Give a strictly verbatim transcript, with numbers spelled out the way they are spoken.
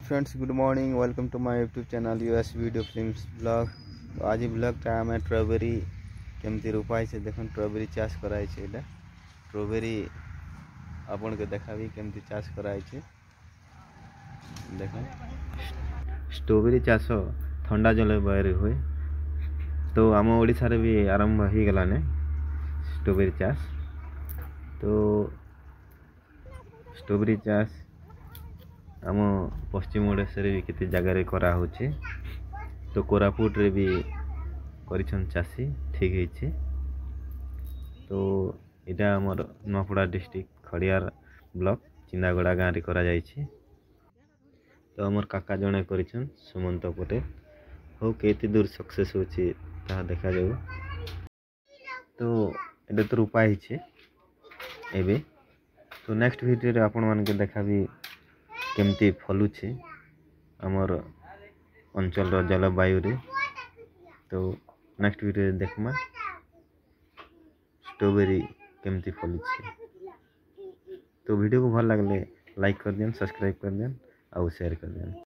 Friends, good morning. Welcome to my YouTube channel US video films blog. तो आज ब्लॉगटा आम strawberry केमती रोपाई से देख स्ट्रॉबेरी चाष कराई एटा स्ट्रॉबेरी आपन के देखाबी केमती चाष कराई देख। स्ट्रॉबेरी चाष ठंडा जलवायु हुए तो आम ओडिशा रे भी आरंभ हो गलाने स्ट्रॉबेरी चाष। तो स्ट्रॉबेरी चाष आम पश्चिम ओडिशा रे भी केते जगह करा होचे। तो कोरापुट रे भी करिछन चाषी ठीक है। तो इटा हमर नपड़ा डिस्ट्रिक्ट खड़ियार ब्लॉक चिंदागुड़ा गाँव रे करा जाइछे। तो हमर काका जने करिछन सुमंत पटेल हो केते दूर सक्सेस होची ता देखा जाऊ। तो एटा तो उपाय हिचे एबे। तो नेक्स्ट वीडियो रे आपण मान के देखाबी केमती फलुचे हमर अंचल रो जलवायु रे। तो नेक्स्ट वीडियो देखमा स्ट्रॉबेरी केमती फलुचे। तो वीडियो को भल लगले लाइक कर देन, सब्सक्राइब कर देन और शेयर कर देन।